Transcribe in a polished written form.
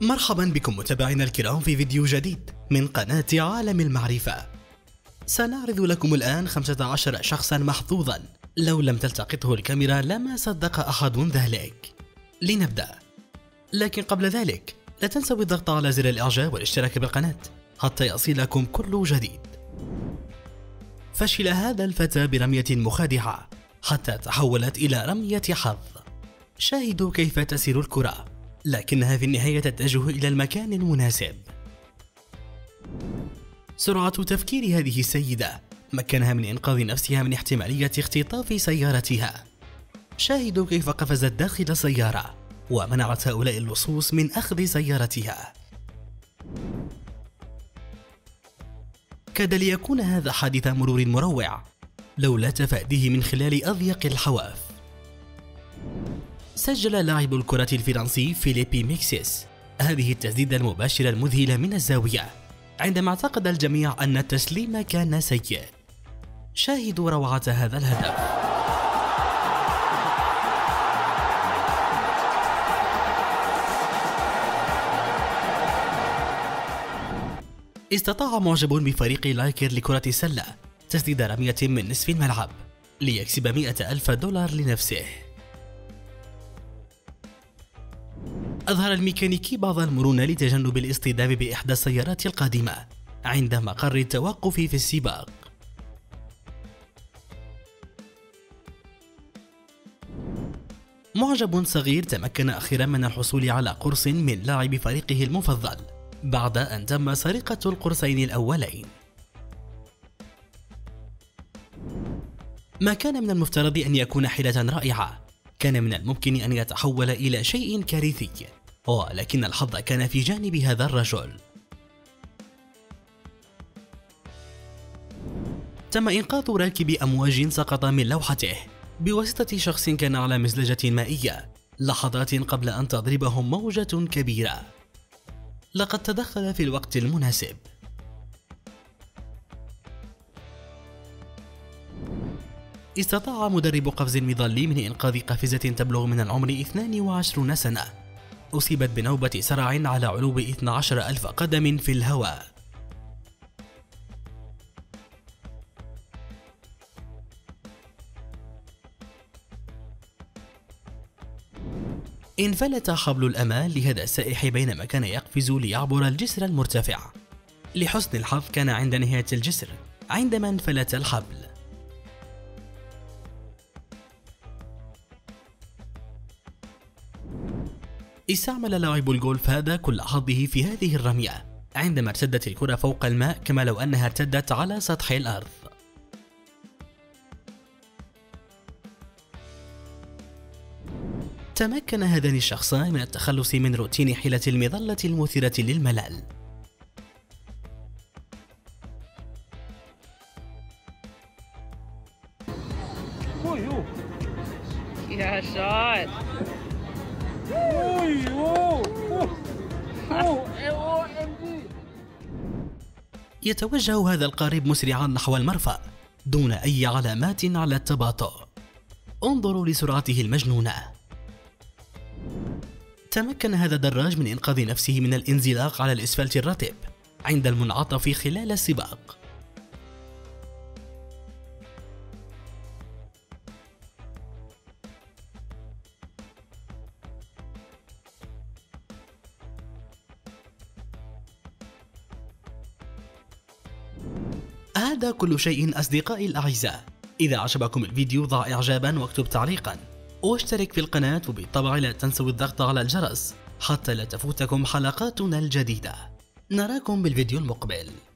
مرحبا بكم متابعينا الكرام في فيديو جديد من قناة عالم المعرفة. سنعرض لكم الآن 15 شخصا محظوظا لو لم تلتقطه الكاميرا لما صدق أحد ذلك. لنبدأ، لكن قبل ذلك لا تنسوا الضغط على زر الإعجاب والاشتراك بالقناة حتى يصلكم كل جديد. فشل هذا الفتى برمية مخادعة حتى تحولت إلى رمية حظ. شاهدوا كيف تسير الكرة، لكنها في النهاية تتجه إلى المكان المناسب. سرعة تفكير هذه السيدة مكنها من إنقاذ نفسها من احتمالية اختطاف سيارتها. شاهدوا كيف قفزت داخل السيارة ومنعت هؤلاء اللصوص من أخذ سيارتها. كاد ليكون هذا حادث مرور مروع لولا تفاديه من خلال أضيق الحواف. سجل لاعب الكرة الفرنسي فيليبي ميكسيس هذه التسديدة المباشرة المذهلة من الزاوية عندما اعتقد الجميع أن التسليم كان سيء. شاهدوا روعة هذا الهدف. استطاع معجب بفريق لايكر لكرة السلة تسديد رمية من نصف الملعب ليكسب $100,000 لنفسه. أظهر الميكانيكي بعض المرونة لتجنب الاصطدام بإحدى السيارات القادمة عند مقر التوقف في السباق. معجب صغير تمكن أخيرا من الحصول على قرص من لاعب فريقه المفضل بعد أن تم سرقة القرصين الأولين. ما كان من المفترض أن يكون حيلة رائعة كان من الممكن أن يتحول إلى شيء كارثي، ولكن الحظ كان في جانب هذا الرجل. تم إنقاذ راكب أمواج سقط من لوحته بواسطة شخص كان على مزلجة مائية لحظات قبل أن تضربهم موجة كبيرة. لقد تدخل في الوقت المناسب. استطاع مدرب قفز المظلي من إنقاذ قافزة تبلغ من العمر 22 سنة أصيبت بنوبة صرع على علو 12,000 قدم في الهواء. انفلت حبل الأمان لهذا السائح بينما كان يقفز ليعبر الجسر المرتفع. لحسن الحظ كان عند نهاية الجسر عندما انفلت الحبل. استعمل لاعب الجولف هذا كل حظه في هذه الرمية عندما ارتدت الكرة فوق الماء كما لو أنها ارتدت على سطح الأرض. تمكن هذان الشخصان من التخلص من روتين حيلة المظلة المثيرة للملل. يا شاط. يتوجه هذا القارب مسرعا نحو المرفأ دون أي علامات على التباطؤ. انظروا لسرعته المجنونة. تمكن هذا الدراج من إنقاذ نفسه من الانزلاق على الإسفلت الرطب عند المنعطف خلال السباق. هذا كل شيء أصدقائي الأعزاء. إذا عجبكم الفيديو ضع إعجابا واكتب تعليقا واشترك في القناة، وبالطبع لا تنسوا الضغط على الجرس حتى لا تفوتكم حلقاتنا الجديدة. نراكم بالفيديو المقبل.